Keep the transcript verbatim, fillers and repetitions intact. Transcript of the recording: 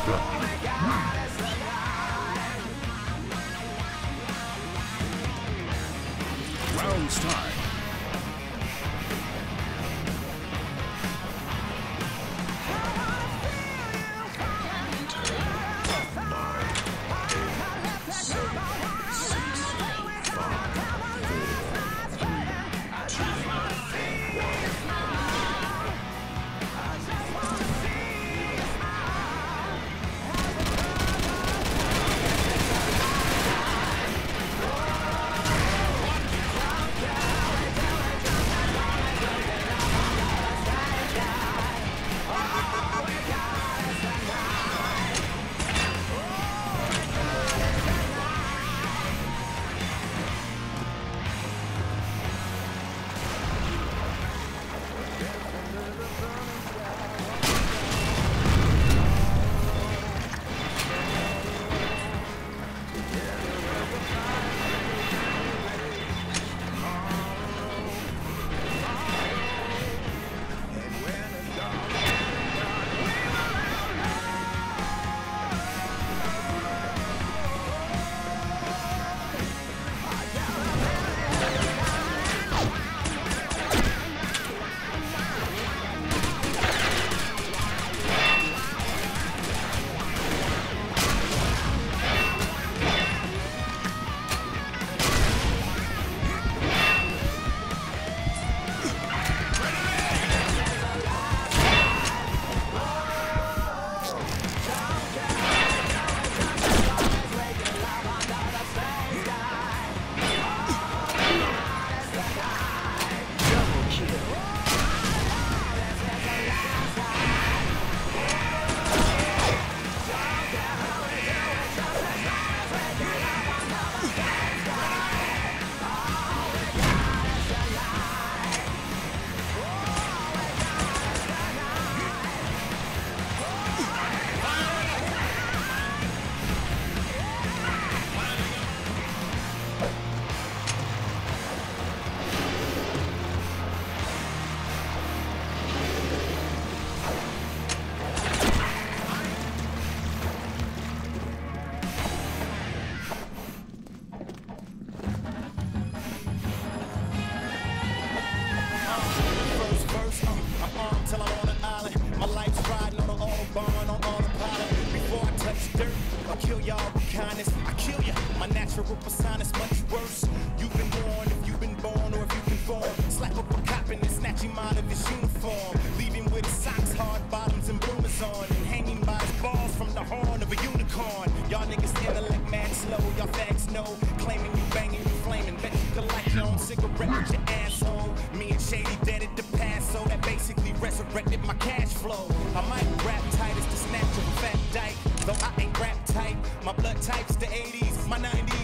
Round start. Persona's much worse. You've been born if you've been born, or if you conform. Slap up a cop and snatch him out of his uniform, leave him with his socks, hard bottoms, and bloomers on, and hanging by his balls from the horn of a unicorn. Y'all niggas intellect mad slow, y'all fags know. Claiming you banging, you flaming, bet you could light your own cigarette with your asshole. Me and Shady dead at the past, so that basically resurrected my cash flow. I might rap tight as the snatch of a fat dyke, though I ain't rap tight. My blood type's the eighties, my nineties.